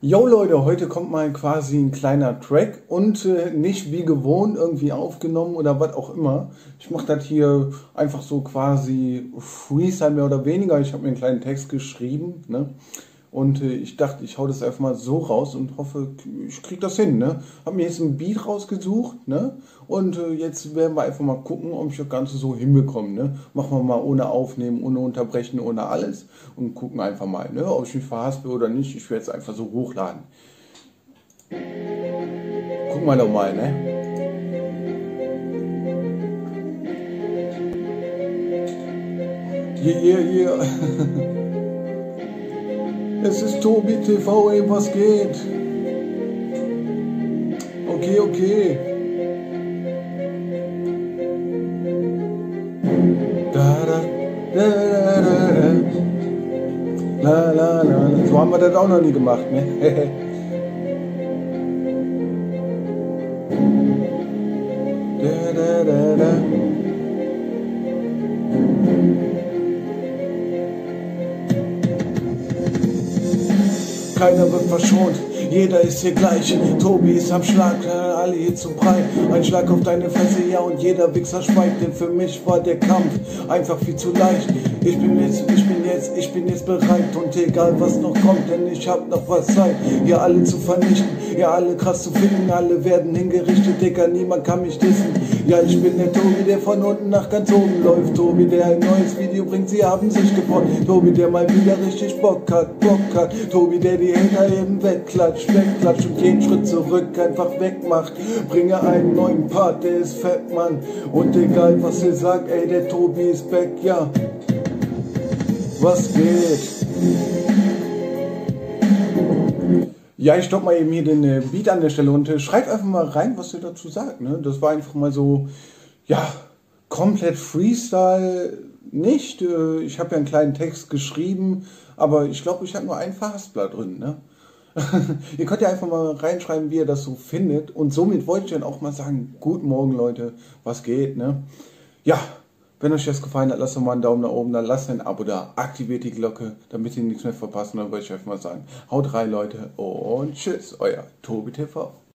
Jo Leute, heute kommt mal quasi ein kleiner Track und nicht wie gewohnt irgendwie aufgenommen oder was auch immer. Ich mache das hier einfach so quasi Freestyle mehr oder weniger. Ich habe mir einen kleinen Text geschrieben, ne? Und ich dachte, ich hau das einfach mal so raus und hoffe, ich krieg das hin, ne? Hab mir jetzt ein Beat rausgesucht, ne? Und jetzt werden wir einfach mal gucken, ob ich das Ganze so hinbekomme, ne? Machen wir mal ohne Aufnehmen, ohne Unterbrechen, ohne alles und gucken einfach mal, ne? Ob ich mich verhaspel oder nicht. Ich werde es einfach so hochladen. Gucken wir doch mal, ne? Yeah. Es ist Tobi TV, ey, was geht? Okay. La. So haben wir das auch noch nie gemacht, ne? Keiner wird verschont, jeder ist hier gleich. Tobi ist am Schlag, alle hier zu breit. Ein Schlag auf deine Fresse, ja, und jeder Wichser schweigt. Denn für mich war der Kampf einfach viel zu leicht. Ich bin jetzt bereit und egal was noch kommt, denn ich hab noch was Zeit. Ihr alle zu vernichten, ihr alle krass zu finden, alle werden hingerichtet, Digga, niemand kann mich dissen. Ja, ich bin der Tobi, der von unten nach ganz oben läuft. Tobi, der ein neues Video bringt, sie haben sich gebeugt. Tobi, der mal wieder richtig Bock hat. Tobi, der die Hater eben wegklatscht und jeden Schritt zurück einfach wegmacht. Bringe einen neuen Part, der ist fett, Mann. Und egal was ihr sagt, ey, der Tobi ist back, ja. Was geht? Ja, ich stopp mal eben hier den Beat an der Stelle und schreibt einfach mal rein, was ihr dazu sagt. Ne? Das war einfach mal so, ja, komplett Freestyle nicht. Ich habe ja einen kleinen Text geschrieben, aber ich glaube, ich habe nur ein Verhaspler drin. Ne? Ihr könnt ja einfach mal reinschreiben, wie ihr das so findet. Und somit wollte ich dann auch mal sagen, guten Morgen Leute, was geht? Ne? Ja. Wenn euch das gefallen hat, lasst doch mal einen Daumen nach oben, dann lasst ein Abo da, aktiviert die Glocke, damit ihr nichts mehr verpasst. Und dann wollte ich einfach mal sagen, haut rein Leute und tschüss, euer Tobi TV.